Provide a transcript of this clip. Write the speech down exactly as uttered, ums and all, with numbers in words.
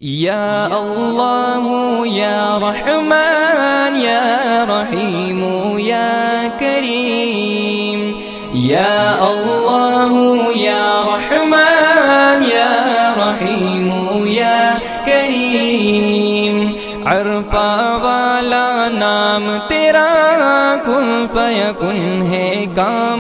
या अल्लाह या रहमान या रहीम या करीम। या अल्लाह या रहमान या रहीम या करीम। अरफा वाला नाम तेरा कुन फयकुन है काम